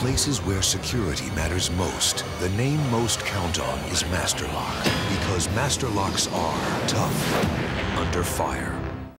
places where security matters most, the name most count on is Master Lock. Because Master Locks are tough under fire.